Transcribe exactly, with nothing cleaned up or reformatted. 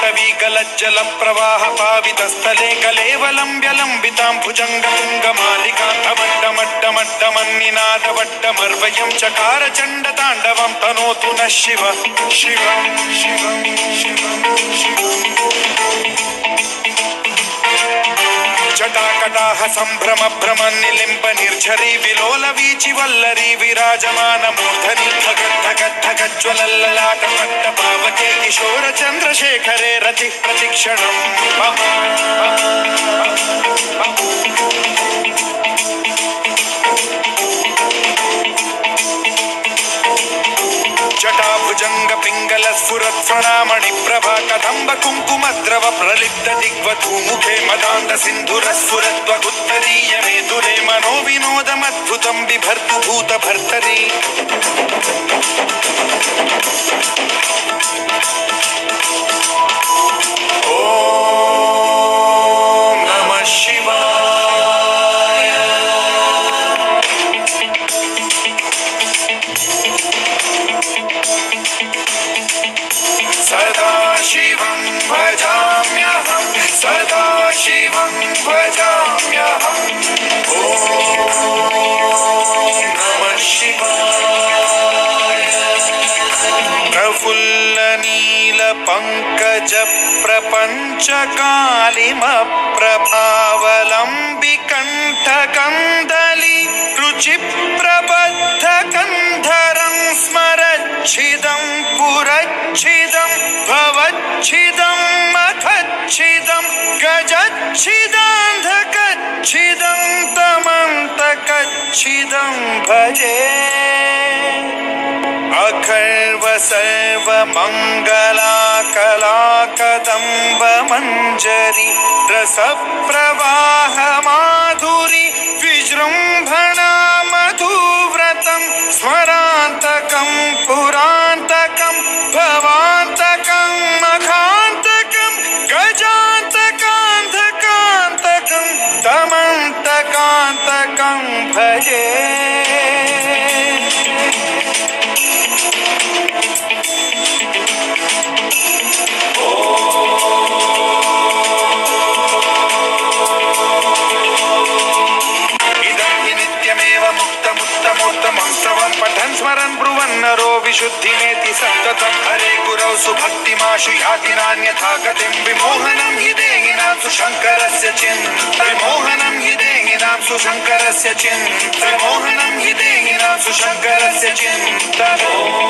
पटवीकलज्जल प्रवाह पावितस्थले कलेवलम्ब्य लम्बितां भुजङ्गतुङ्गमालिकान्तमड्डमड्डमड्डमन्निनादवड्डमर्वयं चकार चण्डताण्डवं तनोतु नः शिव शिवं शिवं शिवं शिवम् जटाकटाह सम्भ्रम भ्रम निलिम्ब निर्झरी विलोल वीचि वल्लरी विराजमान मूर्धनि धगद्धगद्धगज्ज्वलल्ललाट पट्ट पावके किशोर चन्द्रशेखरे रति प्रतिक्षणम् जटाभुजंग पिंगल स्फुरत् फणामणि प्रभा कदम्ब कुंकुमद्रव प्रलिप्त दिग्वधू मुखे मदान्त सिन्धुर स्फुरत्वगुत्तरीय मेधुरे मनो विनोदमद्भुतं बिभर्तु भूत भर्तरी ओम नमः शिवाय सदा शिवं भजाम्यहं सदा शिवं भजाम्यहम् ॐ नमः शिवाय प्रफुल्ल नील पंकज प्रपंच कालिम प्रभावलंबि कंठ कंदली रुचि प्रबद्ध कंधरं स्मरच्छिदं पुरच्छिदं भवच्छिदं मखच्छिदं गजच्छिदान्धकच्छिदं तमन्तकच्छिदं भजे अखर्व सर्व मंगला कला कदम्ब मंजरी रस प्रवाह माधुरी विजृंभणा मधुव्रतं स्मरान्तकं पुरान्तकं भवान्तकं मखान्तकं गजान्तकान्धकान्तकं तमन्तकान्तकं भजे स्मरन् ब्रुवन्नरो विशुद्धिमेति सन्ततं हरे गुरौ सुभक्तिमाशु याति नान्यथा गतिं विमोहनं हि देहिनां सुशङ्करस्य चिन्त विमोहनं हि देहिनां सुशङ्करस्य चिन्त विमोहनं हि देहिनां सुशङ्करस्य चिन्त